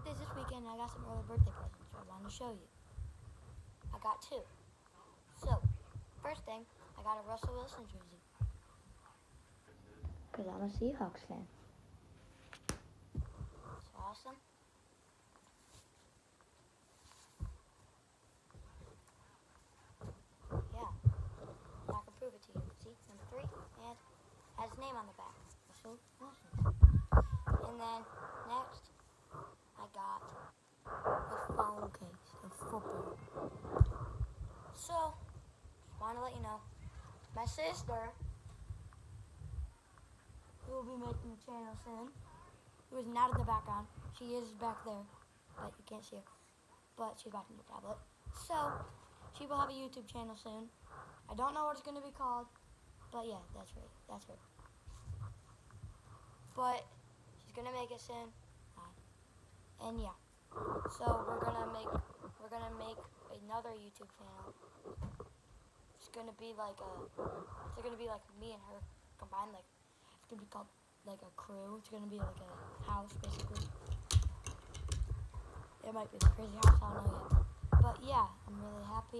birthday's this weekend and I got some early birthday presents, so I wanted to show you. I got two. So, first thing, I got a Russell Wilson jersey. Because I'm a Seahawks fan. It's awesome. Yeah. And I can prove it to you. See, number 3, and has his name on the back. Russell Wilson. And then, next, I got a phone case of football. So, just want to let you know, my sister, who will be making a channel soon, who is not in the background, she is back there, but you can't see her, but she's watching the tablet. So, she will have a YouTube channel soon. I don't know what it's going to be called, but yeah, that's right, that's her. But she's going to make it soon, and yeah. So we're gonna make another YouTube channel. It's gonna be like me and her combined. Like it's gonna be called like a crew. It's gonna be like a house basically. It might be the crazy house. I don't know yet. But yeah, I'm really happy.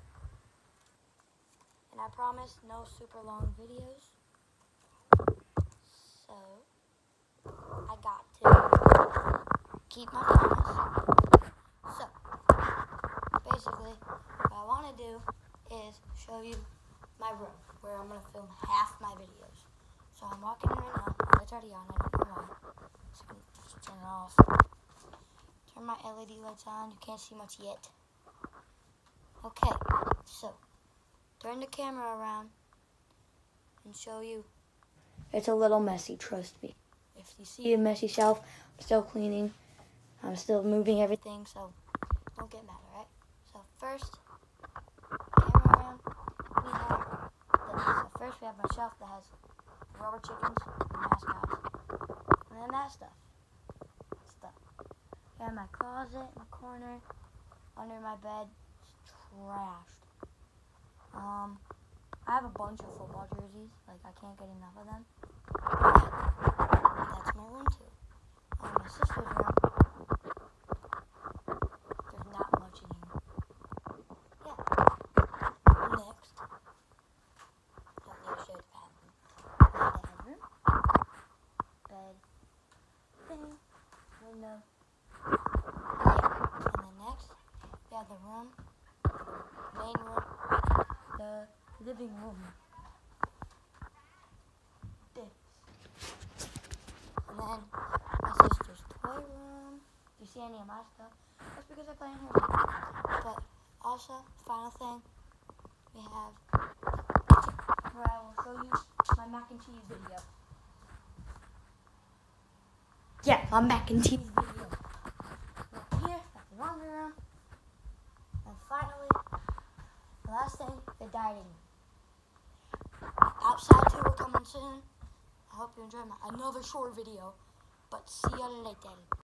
And I promise no super long videos. So I got to keep my promise. So, basically, what I want to do is show you my room, where I'm going to film half my videos. So I'm walking in right now. Oh, it's already on, I don't know why. So I can just turn it off. Turn my LED lights on. You can't see much yet. Okay, so, turn the camera around and show you. It's a little messy, trust me. If you see a messy shelf, I'm still cleaning. I'm still moving everything, so don't get mad, alright? So first, camera around, so first we have my shelf that has rubber chickens and mascots. And then that stuff. I have my closet in the corner, under my bed, it's trashed. I have a bunch of football jerseys, like I can't get enough of them. Yeah, that's my room too. My sister's room. Window. Yeah. And then next, we have the room, main room, the living room. This. And then my sister's toy room. Do you see any of my stuff? That's because I play in her room. But also, final thing, we have where I will show you my mac and cheese video. Yeah, my mac and cheese video. Up here, that's the laundry room. And finally, the last thing, the dining room. Outside tour coming soon. I hope you enjoyed another short video. But see you later.